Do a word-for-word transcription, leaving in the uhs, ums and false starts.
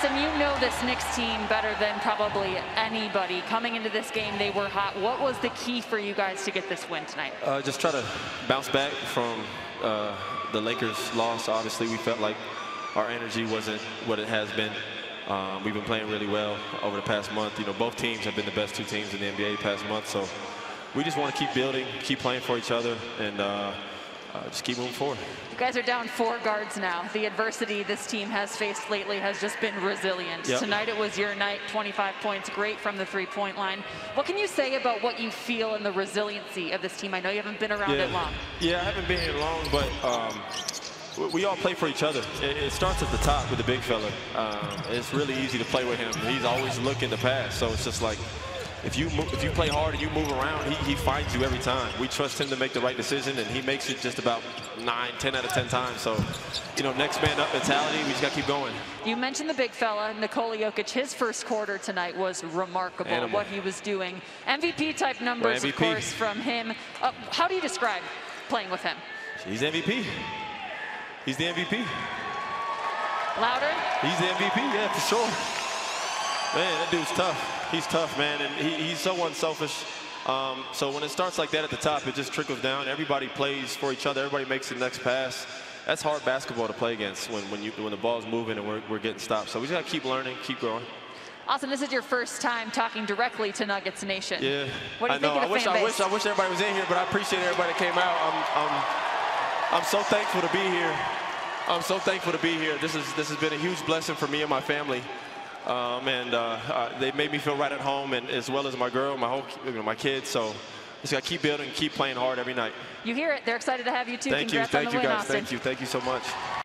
Austin, you know this Knicks team better than probably anybody. Coming into this game, they were hot. What was the key for you guys to get this win tonight? Uh, just try to bounce back from uh, the Lakers' loss. Obviously, we felt like our energy wasn't what it has been. Um, we've been playing really well over the past month. You know, both teams have been the best two teams in the N B A the past month. So we just want to keep building, keep playing for each other, and uh, uh, just keep moving forward. You guys are down four guards now. The adversity this team has faced lately has just been resilient. Yep. Tonight it was your night, twenty-five points, great from the three-point line. What can you say about what you feel and the resiliency of this team? I know you haven't been around yeah. it long. Yeah, I haven't been here long, but um, we all play for each other. It, it starts at the top with the big fella. Um, it's really easy to play with him. He's always looking to pass, so it's just like, If you move, if you play hard and you move around, he, he finds you every time. We trust him to make the right decision, and he makes it just about nine, ten out of ten times. So, you know, next man up mentality, we just got to keep going. You mentioned the big fella, Nikola Jokic. His first quarter tonight was remarkable, Animal. what he was doing. M V P-type numbers, well, M V P. of course, from him. Uh, how do you describe playing with him? He's M V P. He's the M V P. Louder? He's the M V P, yeah, for sure. Man, that dude's tough. He's tough, man, and he, he's so unselfish. Um, so when it starts like that at the top, it just trickles down. Everybody plays for each other. Everybody makes the next pass. That's hard basketball to play against when, when, you, when the ball's moving and we're, we're getting stopped. So we just got to keep learning, keep growing. Austin, this is your first time talking directly to Nuggets Nation. Yeah, what do you I know. think of the I wish, fan I base? wish I wish everybody was in here, but I appreciate everybody that came out. I'm, I'm, I'm so thankful to be here. I'm so thankful to be here. This is this has been a huge blessing for me and my family. Um, and uh, uh, they made me feel right at home, and as well as my girl, my whole, you know, my kids. So just got to keep building, keep playing hard every night. You hear it. They're excited to have you too. Thank Congrats you, thank on the you win, guys, Austin. thank you, thank you so much.